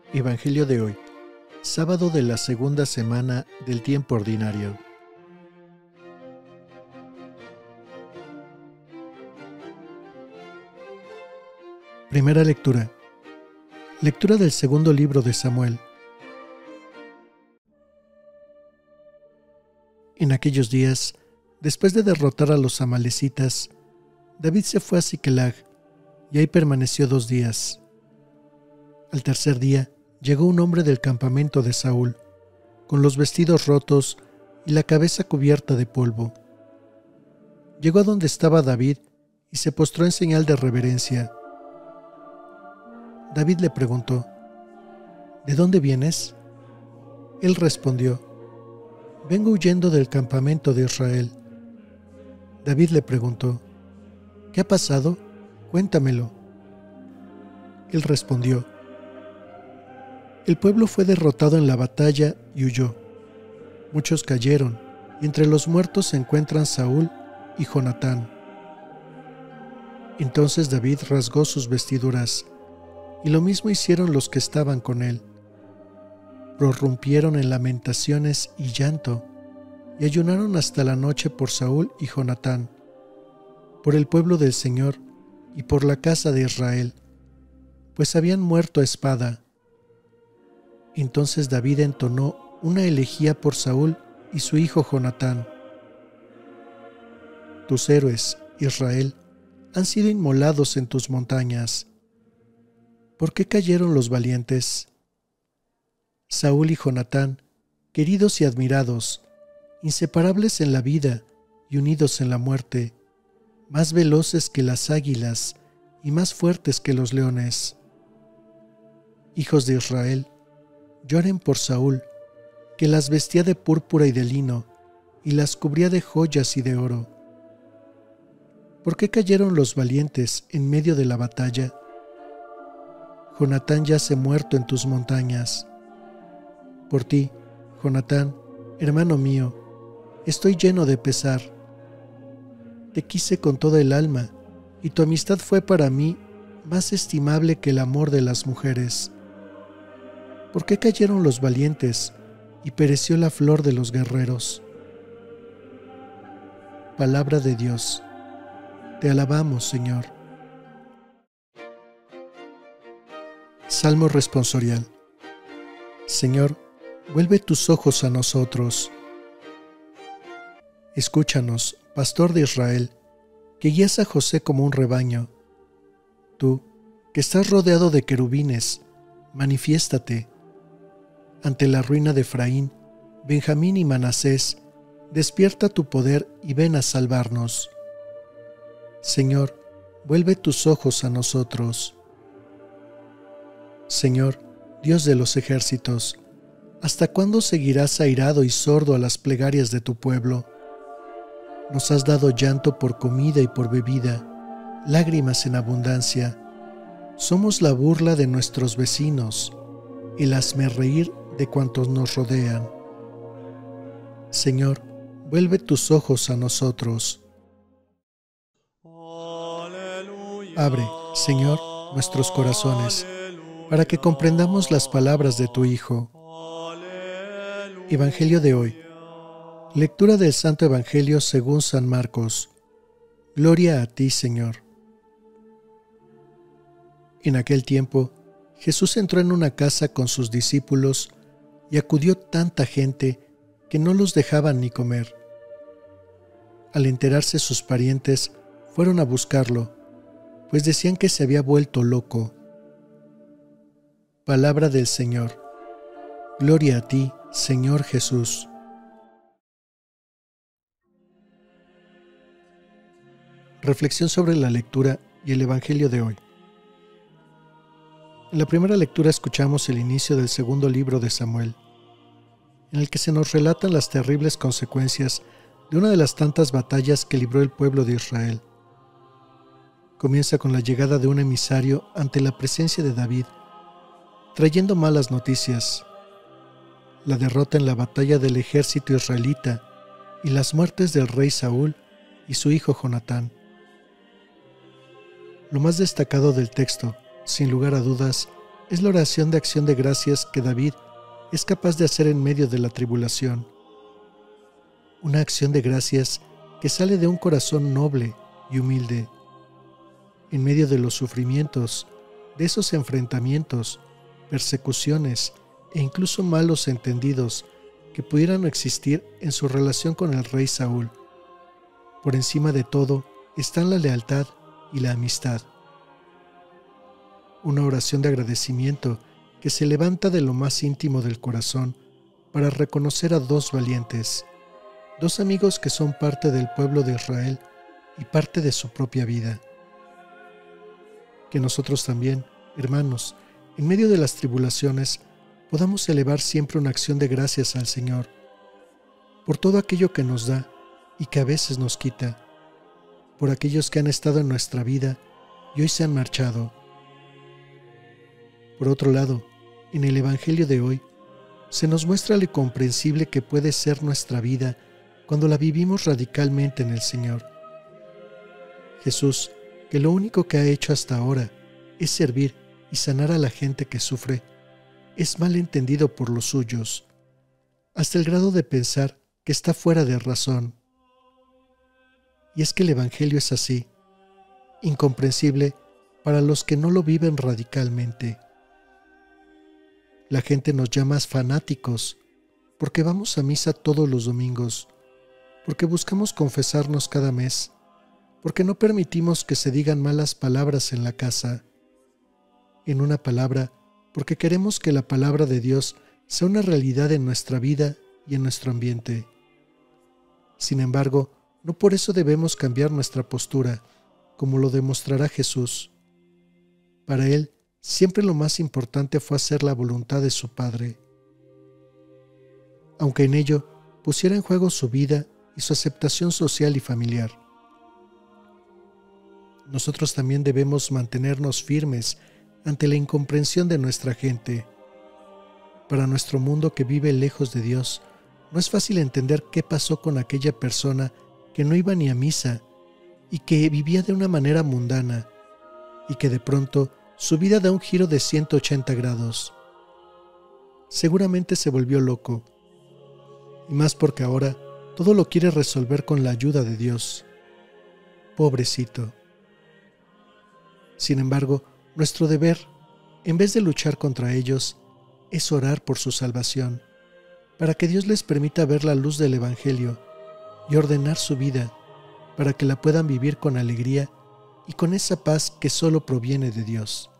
Evangelio de hoy, sábado de la segunda semana del tiempo ordinario. Primera lectura. Lectura del segundo libro de Samuel. En aquellos días, después de derrotar a los amalecitas, David se fue a Siclag y ahí permaneció 2 días. Al tercer día, llegó un hombre del campamento de Saúl, con los vestidos rotos y la cabeza cubierta de polvo. Llegó a donde estaba David y se postró en señal de reverencia. David le preguntó: ¿De dónde vienes? Él respondió: Vengo huyendo del campamento de Israel. David le preguntó: ¿Qué ha pasado? Cuéntamelo. Él respondió: El pueblo fue derrotado en la batalla y huyó. Muchos cayeron, y entre los muertos se encuentran Saúl y Jonatán. Entonces David rasgó sus vestiduras, y lo mismo hicieron los que estaban con él. Prorrumpieron en lamentaciones y llanto, y ayunaron hasta la noche por Saúl y Jonatán, por el pueblo del Señor y por la casa de Israel, pues habían muerto a espada. Entonces David entonó una elegía por Saúl y su hijo Jonatán. Tus héroes, Israel, han sido inmolados en tus montañas. ¿Por qué cayeron los valientes? Saúl y Jonatán, queridos y admirados, inseparables en la vida y unidos en la muerte, más veloces que las águilas y más fuertes que los leones. Hijos de Israel, lloren por Saúl, que las vestía de púrpura y de lino, y las cubría de joyas y de oro. ¿Por qué cayeron los valientes en medio de la batalla? Jonatán yace muerto en tus montañas. Por ti, Jonatán, hermano mío, estoy lleno de pesar. Te quise con toda el alma, y tu amistad fue para mí más estimable que el amor de las mujeres. ¿Por qué cayeron los valientes y pereció la flor de los guerreros? Palabra de Dios. Te alabamos, Señor. Salmo responsorial. Señor, vuelve tus ojos a nosotros. Escúchanos, pastor de Israel, que guías a José como un rebaño. Tú, que estás rodeado de querubines, manifiéstate. Ante la ruina de Efraín, Benjamín y Manasés, despierta tu poder y ven a salvarnos. Señor, vuelve tus ojos a nosotros. Señor, Dios de los ejércitos, ¿hasta cuándo seguirás airado y sordo a las plegarias de tu pueblo? Nos has dado llanto por comida y por bebida, lágrimas en abundancia. Somos la burla de nuestros vecinos, el hazmerreír de cuantos nos rodean. Señor, vuelve tus ojos a nosotros. Abre, Señor, nuestros corazones, para que comprendamos las palabras de tu Hijo. Evangelio de hoy. Lectura del Santo Evangelio según San Marcos. Gloria a ti, Señor. En aquel tiempo, Jesús entró en una casa con sus discípulos y acudió tanta gente que no los dejaban ni comer. Al enterarse sus parientes, fueron a buscarlo, pues decían que se había vuelto loco. Palabra del Señor. Gloria a ti, Señor Jesús. Reflexión sobre la lectura y el Evangelio de hoy. En la primera lectura escuchamos el inicio del segundo libro de Samuel, en el que se nos relatan las terribles consecuencias de una de las tantas batallas que libró el pueblo de Israel. Comienza con la llegada de un emisario ante la presencia de David, trayendo malas noticias: la derrota en la batalla del ejército israelita y las muertes del rey Saúl y su hijo Jonatán. Lo más destacado del texto, sin lugar a dudas, Es la oración de acción de gracias que David es capaz de hacer en medio de la tribulación. Una acción de gracias que sale de un corazón noble y humilde. En medio de los sufrimientos, de esos enfrentamientos, persecuciones e incluso malos entendidos que pudieran existir en su relación con el rey Saúl. Por encima de todo están la lealtad y la amistad. Una oración de agradecimiento que se levanta de lo más íntimo del corazón para reconocer a dos valientes, dos amigos que son parte del pueblo de Israel y parte de su propia vida. Que nosotros también, hermanos, en medio de las tribulaciones, podamos elevar siempre una acción de gracias al Señor por todo aquello que nos da y que a veces nos quita, por aquellos que han estado en nuestra vida y hoy se han marchado. Por otro lado, en el Evangelio de hoy, se nos muestra lo incomprensible que puede ser nuestra vida cuando la vivimos radicalmente en el Señor. Jesús, que lo único que ha hecho hasta ahora es servir y sanar a la gente que sufre, es mal entendido por los suyos, hasta el grado de pensar que está fuera de razón. Y es que el Evangelio es así, incomprensible para los que no lo viven radicalmente. La gente nos llama fanáticos porque vamos a misa todos los domingos, porque buscamos confesarnos cada mes, porque no permitimos que se digan malas palabras en la casa. En una palabra, porque queremos que la palabra de Dios sea una realidad en nuestra vida y en nuestro ambiente. Sin embargo, no por eso debemos cambiar nuestra postura, como lo demostrará Jesús. Para Él, siempre lo más importante fue hacer la voluntad de su Padre. Aunque en ello pusiera en juego su vida y su aceptación social y familiar. Nosotros también debemos mantenernos firmes ante la incomprensión de nuestra gente. Para nuestro mundo que vive lejos de Dios, no es fácil entender qué pasó con aquella persona que no iba ni a misa y que vivía de una manera mundana y que de pronto su vida da un giro de 180 grados. Seguramente se volvió loco, y más porque ahora todo lo quiere resolver con la ayuda de Dios. Pobrecito. Sin embargo, nuestro deber, en vez de luchar contra ellos, es orar por su salvación, para que Dios les permita ver la luz del Evangelio y ordenar su vida, para que la puedan vivir con alegría y con esa paz que solo proviene de Dios.